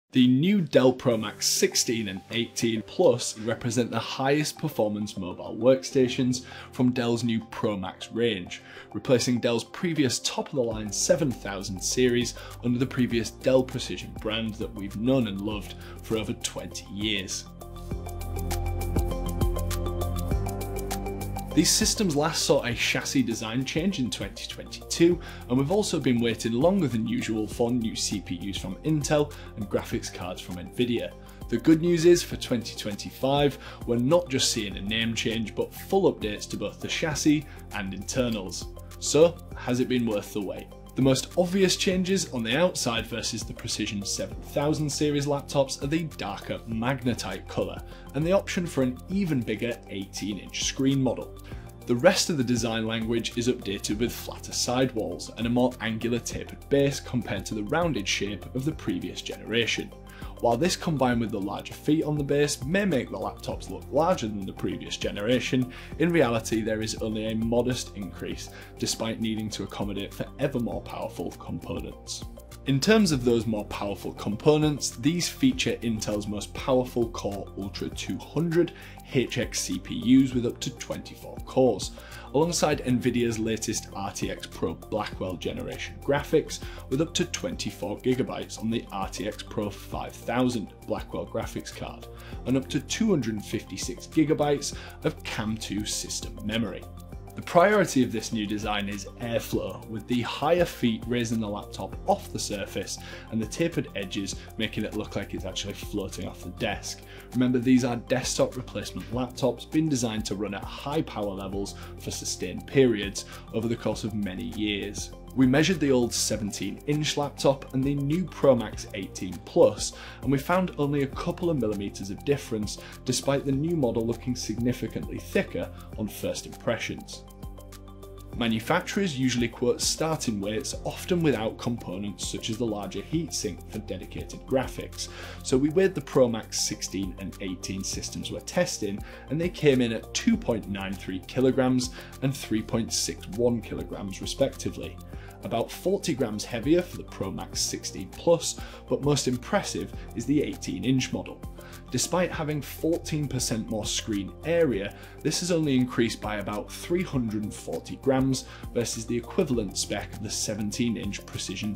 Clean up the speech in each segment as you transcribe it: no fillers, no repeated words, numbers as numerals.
The new Dell Pro Max 16 and 18 Plus represent the highest performance mobile workstations from Dell's new Pro Max range, replacing Dell's previous top-of-the-line 7000 series under the previous Dell Precision brand that we've known and loved for over 20 years. These systems last saw a chassis design change in 2022, and we've also been waiting longer than usual for new CPUs from Intel and graphics cards from NVIDIA. The good news is, for 2025, we're not just seeing a name change, but full updates to both the chassis and internals. So, has it been worth the wait? The most obvious changes on the outside versus the Precision 7000 series laptops are the darker magnetite colour and the option for an even bigger 18-inch screen model. The rest of the design language is updated with flatter sidewalls and a more angular tapered base compared to the rounded shape of the previous generation. While this combined with the larger feet on the base may make the laptops look larger than the previous generation, in reality there is only a modest increase despite needing to accommodate for ever more powerful components. In terms of those more powerful components, these feature Intel's most powerful Core Ultra 200 HX CPUs with up to 24 cores, alongside NVIDIA's latest RTX PRO Blackwell generation graphics with up to 24GB on the RTX PRO 5000 Blackwell graphics card, and up to 256GB of CAMM2 system memory. The priority of this new design is airflow, with the higher feet raising the laptop off the surface and the tapered edges making it look like it's actually floating off the desk. Remember, these are desktop replacement laptops being designed to run at high power levels for sustained periods over the course of many years. We measured the old 17-inch laptop and the new Pro Max 18 Plus, and we found only a couple of millimeters of difference, despite the new model looking significantly thicker on first impressions. Manufacturers usually quote starting weights, often without components such as the larger heatsink for dedicated graphics, so we weighed the Pro Max 16 and 18 systems we're testing, and they came in at 2.93 kilograms and 3.61 kilograms respectively. About 40 grams heavier for the Pro Max 16 Plus, but most impressive is the 18-inch model. Despite having 14% more screen area, this has only increased by about 340 grams versus the equivalent spec of the 17-inch Precision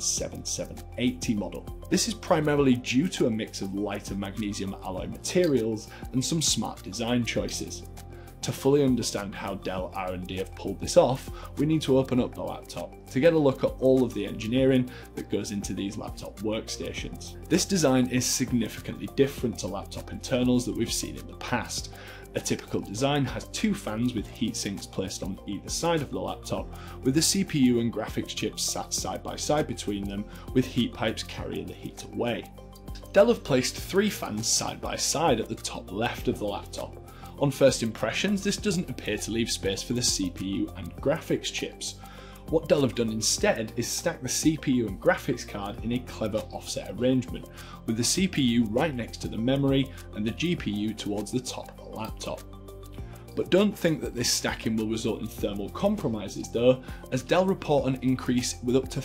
7780 model. This is primarily due to a mix of lighter magnesium alloy materials and some smart design choices. To fully understand how Dell R&D have pulled this off, we need to open up the laptop to get a look at all of the engineering that goes into these laptop workstations. This design is significantly different to laptop internals that we've seen in the past. A typical design has two fans with heat sinks placed on either side of the laptop, with the CPU and graphics chips sat side by side between them, with heat pipes carrying the heat away. Dell have placed three fans side by side at the top left of the laptop. On first impressions, this doesn't appear to leave space for the CPU and graphics chips. What Dell have done instead is stack the CPU and graphics card in a clever offset arrangement, with the CPU right next to the memory and the GPU towards the top of the laptop. But don't think that this stacking will result in thermal compromises though, as Dell report an increase with up to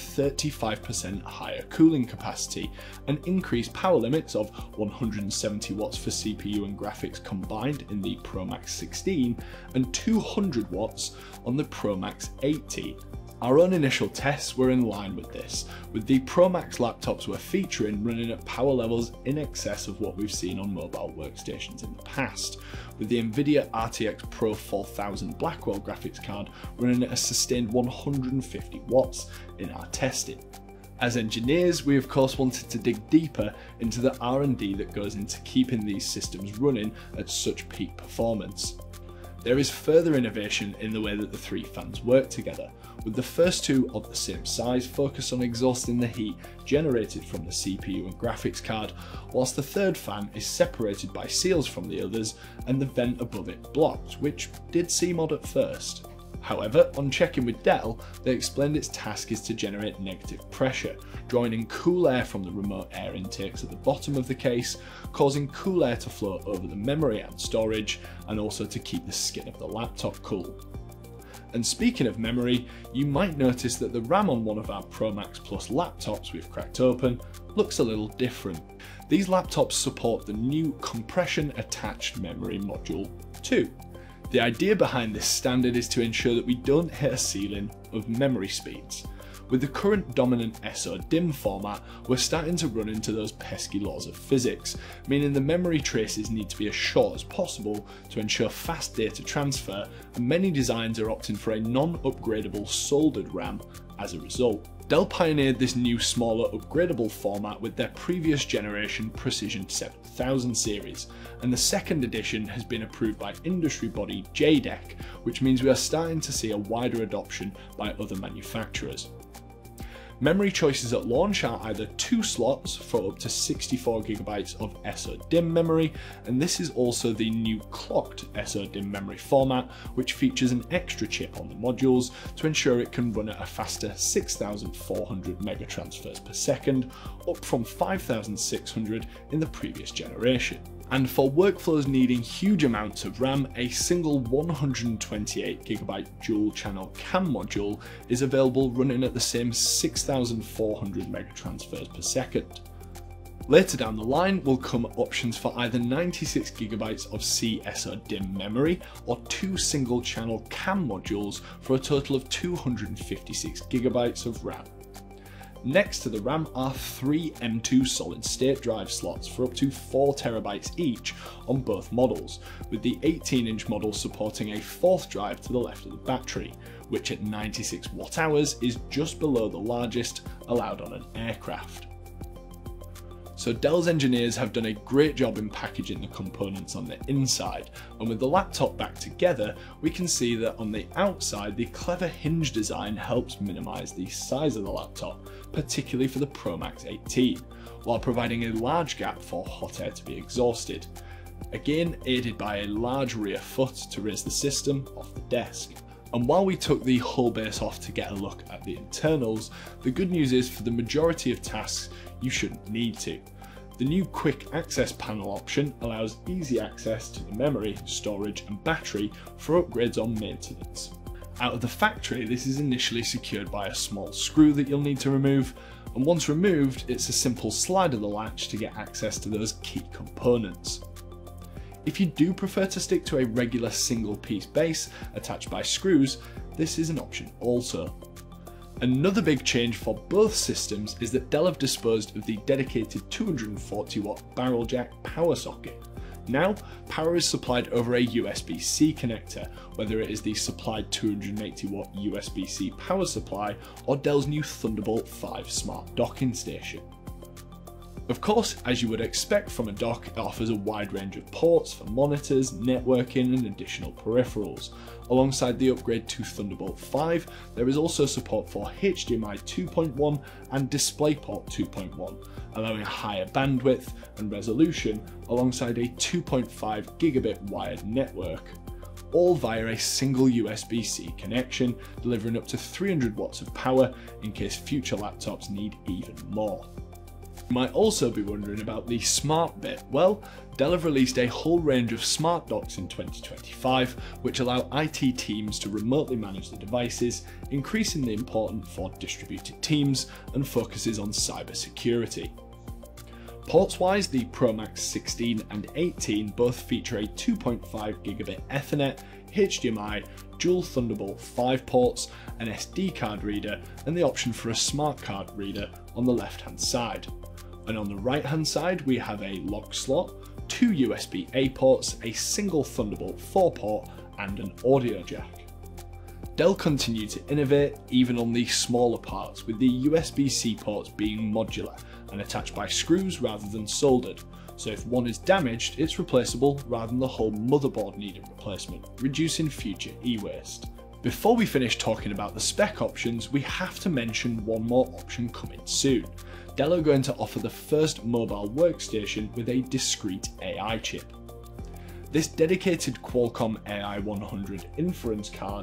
35% higher cooling capacity and increased power limits of 170 watts for CPU and graphics combined in the Pro Max 16 and 200 watts on the Pro Max 18. Our own initial tests were in line with this, with the Pro Max laptops we're featuring running at power levels in excess of what we've seen on mobile workstations in the past, with the NVIDIA RTX PRO 4000 Blackwell graphics card running at a sustained 150 watts in our testing. As engineers, we of course wanted to dig deeper into the R&D that goes into keeping these systems running at such peak performance. There is further innovation in the way that the three fans work together, with the first two of the same size focused on exhausting the heat generated from the CPU and graphics card, whilst the third fan is separated by seals from the others and the vent above it blocked, which did seem odd at first. However, on checking with Dell, they explained its task is to generate negative pressure, drawing in cool air from the remote air intakes at the bottom of the case, causing cool air to flow over the memory and storage, and also to keep the skin of the laptop cool. And speaking of memory, you might notice that the RAM on one of our Pro Max Plus laptops we've cracked open looks a little different. These laptops support the new compression attached memory module 2. The idea behind this standard is to ensure that we don't hit a ceiling of memory speeds. With the current dominant SODIMM format, we're starting to run into those pesky laws of physics, meaning the memory traces need to be as short as possible to ensure fast data transfer, and many designs are opting for a non-upgradable soldered RAM as a result. Dell pioneered this new smaller upgradable format with their previous generation Precision 7000 series, and the second edition has been approved by industry body JEDEC, which means we are starting to see a wider adoption by other manufacturers. Memory choices at launch are either 2 slots for up to 64GB of SODIMM memory, and this is also the new clocked SODIMM memory format, which features an extra chip on the modules to ensure it can run at a faster 6,400 megatransfers per second, up from 5,600 in the previous generation. And for workflows needing huge amounts of RAM, a single 128GB dual channel CAMM module is available running at the same 6,400 megatransfers per second. Later down the line will come options for either 96GB of CSODIMM memory or 2 single channel CAMM modules for a total of 256GB of RAM. Next to the RAM are 3 M2 solid state drive slots for up to 4TB each on both models, with the 18-inch model supporting a 4th drive to the left of the battery, which at 96 watt-hours is just below the largest allowed on an aircraft. So Dell's engineers have done a great job in packaging the components on the inside, and with the laptop back together, we can see that on the outside the clever hinge design helps minimise the size of the laptop, particularly for the Pro Max 18, while providing a large gap for hot air to be exhausted, again aided by a large rear foot to raise the system off the desk. And while we took the hull base off to get a look at the internals, the good news is for the majority of tasks you shouldn't need to. The new quick access panel option allows easy access to the memory, storage and battery for upgrades or maintenance. Out of the factory, this is initially secured by a small screw that you'll need to remove, and once removed it's a simple slide of the latch to get access to those key components. If you do prefer to stick to a regular single piece base attached by screws, this is an option also. Another big change for both systems is that Dell have disposed of the dedicated 240 watt barrel jack power socket. Now, power is supplied over a USB-C connector, whether it is the supplied 280 watt USB-C power supply or Dell's new Thunderbolt 5 smart docking station. Of course, as you would expect from a dock, it offers a wide range of ports for monitors, networking and additional peripherals. Alongside the upgrade to Thunderbolt 5, there is also support for HDMI 2.1 and DisplayPort 2.1, allowing a higher bandwidth and resolution alongside a 2.5 gigabit wired network, all via a single USB-C connection, delivering up to 300 watts of power in case future laptops need even more. You might also be wondering about the smart bit. Well, Dell have released a whole range of smart docks in 2025, which allow IT teams to remotely manage the devices, increasingly important for distributed teams and focuses on cyber security. Ports-wise, the Pro Max 16 and 18 both feature a 2.5 gigabit Ethernet, HDMI, dual Thunderbolt 5 ports, an SD card reader, and the option for a smart card reader on the left-hand side. And on the right hand side we have a lock slot, 2 USB-A ports, a single Thunderbolt 4 port and an audio jack. Dell continue to innovate even on the smaller parts, with the USB-C ports being modular and attached by screws rather than soldered, so if one is damaged it's replaceable rather than the whole motherboard needing replacement, reducing future e-waste. Before we finish talking about the spec options, we have to mention one more option coming soon. Dell are going to offer the first mobile workstation with a discrete AI chip. This dedicated Qualcomm AI 100 inference card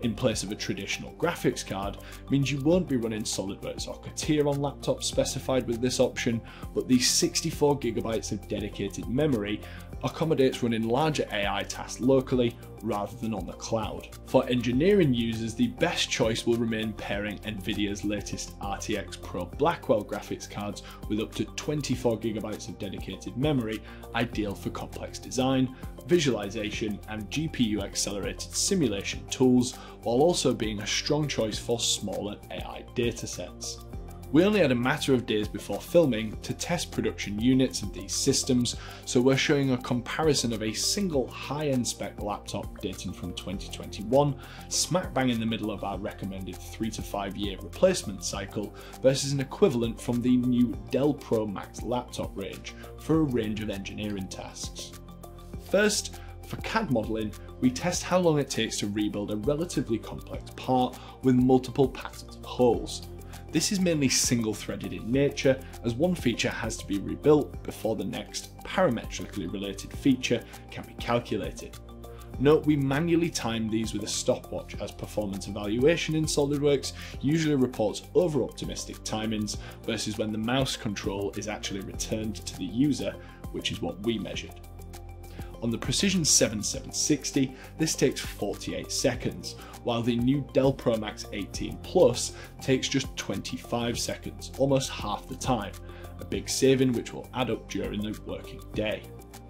in place of a traditional graphics card means you won't be running SOLIDWORKS or CATIA on laptops specified with this option, but the 64GB of dedicated memory accommodates running larger AI tasks locally rather than on the cloud. For engineering users, the best choice will remain pairing NVIDIA's latest RTX PRO Blackwell graphics cards with up to 24GB of dedicated memory, ideal for complex design, visualization and GPU accelerated simulation tools, while also being a strong choice for smaller AI datasets. We only had a matter of days before filming to test production units of these systems, so we're showing a comparison of a single high-end spec laptop dating from 2021, smack bang in the middle of our recommended 3 to 5 year replacement cycle, versus an equivalent from the new Dell Pro Max laptop range for a range of engineering tasks. First, for CAD modelling, we test how long it takes to rebuild a relatively complex part with multiple patterns of holes. This is mainly single-threaded in nature, as one feature has to be rebuilt before the next parametrically related feature can be calculated. Note we manually time these with a stopwatch, as performance evaluation in SOLIDWORKS usually reports over-optimistic timings versus when the mouse control is actually returned to the user, which is what we measured. On the Precision 7760, this takes 48 seconds, while the new Dell Pro Max 18 Plus takes just 25 seconds, almost half the time, a big saving which will add up during the working day.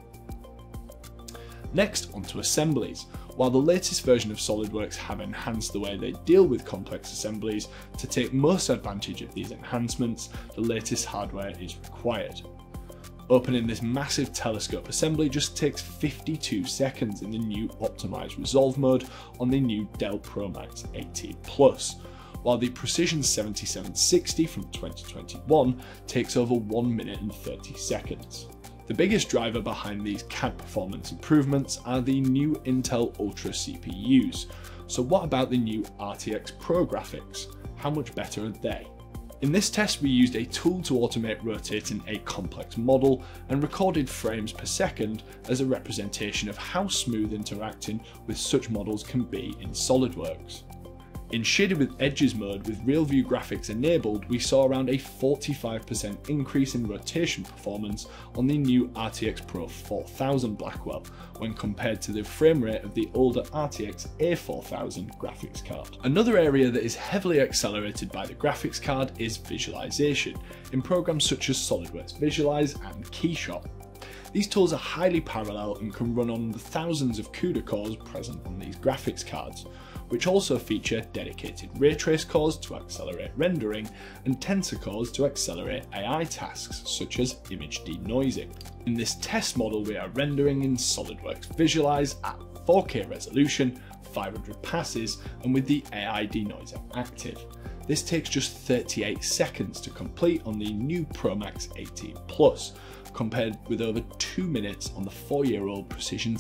Next, onto assemblies. While the latest version of SOLIDWORKS have enhanced the way they deal with complex assemblies, to take most advantage of these enhancements, the latest hardware is required. Opening this massive telescope assembly just takes 52 seconds in the new optimised resolve mode on the new Dell Pro Max 18 Plus, while the Precision 7760 from 2021 takes over 1 minute and 30 seconds. The biggest driver behind these CAD performance improvements are the new Intel Ultra CPUs. So what about the new RTX Pro graphics? How much better are they? In this test, we used a tool to automate rotating a complex model and recorded frames per second as a representation of how smooth interacting with such models can be in SOLIDWORKS. In Shaded with Edges mode with real view graphics enabled, we saw around a 45% increase in rotation performance on the new RTX Pro 4000 Blackwell when compared to the frame rate of the older RTX A4000 graphics card. Another area that is heavily accelerated by the graphics card is visualization, in programs such as SOLIDWORKS Visualize and KeyShot. These tools are highly parallel and can run on the thousands of CUDA cores present on these graphics cards, which also feature dedicated ray trace cores to accelerate rendering and tensor cores to accelerate AI tasks such as image denoising. In this test model, we are rendering in SOLIDWORKS Visualize at 4K resolution, 500 passes, and with the AI denoiser active. This takes just 38 seconds to complete on the new Pro Max 18 Plus, compared with over 2 minutes on the 4-year-old Precision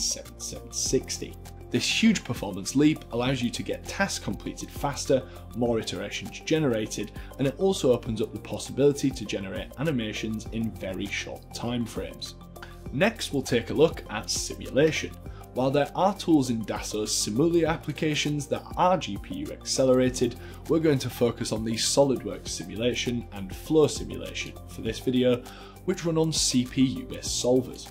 7760. This huge performance leap allows you to get tasks completed faster, more iterations generated, and it also opens up the possibility to generate animations in very short time frames. Next, we'll take a look at simulation. While there are tools in Dassault's Simulia applications that are GPU accelerated, we're going to focus on the SOLIDWORKS simulation and flow simulation for this video, which run on CPU-based solvers.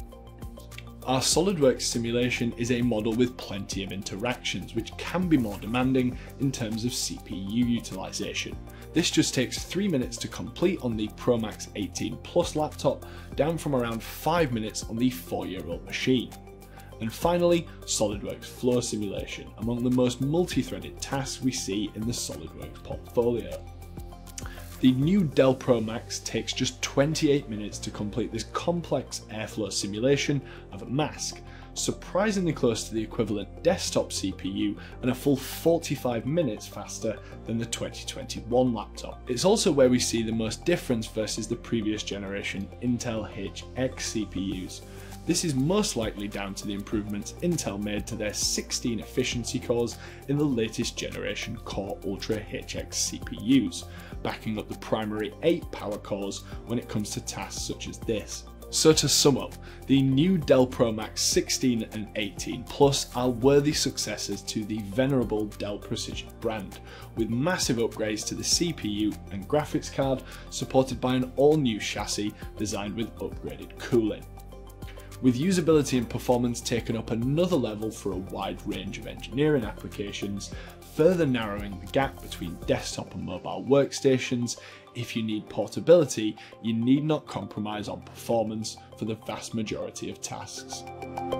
Our SOLIDWORKS simulation is a model with plenty of interactions, which can be more demanding in terms of CPU utilization. This just takes 3 minutes to complete on the Pro Max 18 Plus laptop, down from around 5 minutes on the 4-year-old machine. And finally, SOLIDWORKS flow simulation, among the most multi-threaded tasks we see in the SOLIDWORKS portfolio. The new Dell Pro Max takes just 28 minutes to complete this complex airflow simulation of a mask, surprisingly close to the equivalent desktop CPU and a full 45 minutes faster than the 2021 laptop. It's also where we see the most difference versus the previous generation Intel HX CPUs. This is most likely down to the improvements Intel made to their 16 efficiency cores in the latest generation Core Ultra HX CPUs, backing up the primary 8 power cores when it comes to tasks such as this. So to sum up, the new Dell Pro Max 16 and 18 Plus are worthy successors to the venerable Dell Precision brand, with massive upgrades to the CPU and graphics card, supported by an all-new chassis designed with upgraded cooling. With usability and performance taken up another level for a wide range of engineering applications, further narrowing the gap between desktop and mobile workstations. If you need portability, you need not compromise on performance for the vast majority of tasks.